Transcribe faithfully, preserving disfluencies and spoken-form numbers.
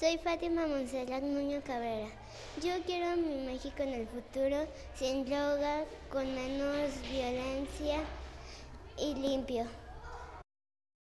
Soy Fátima Montserrat Muñoz Cabrera. Yo quiero mi México en el futuro sin droga, con menos violencia y limpio.